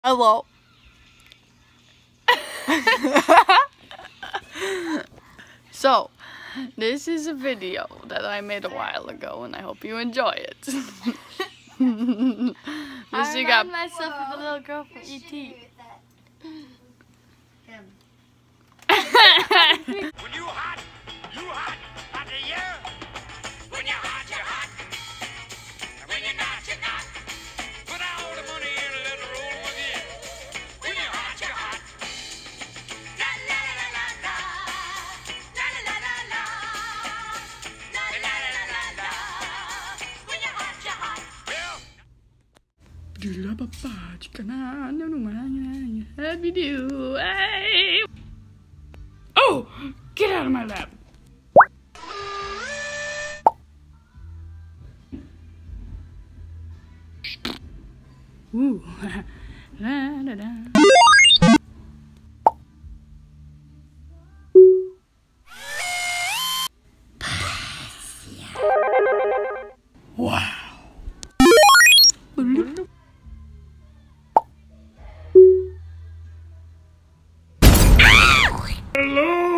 Hello. So, this is a video that I made a while ago, and I hope you enjoy it. I remind myself of the little girl from E.T. When you hot the year. When you're hot, you're hot. When you're not, you're not. Put all the money in a little roll with you. When you're hot, you're hot. La la la la la. La la la la la. La la la la la. When you're hot, you're hot. Hey! Oh! Get out of my lap! Ooh. La, da, da. Wow. Hello.